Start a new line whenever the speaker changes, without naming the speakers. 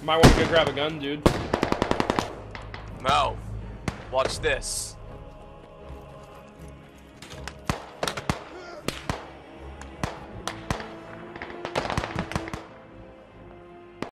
Might want to go grab a gun, dude.
No. Watch this.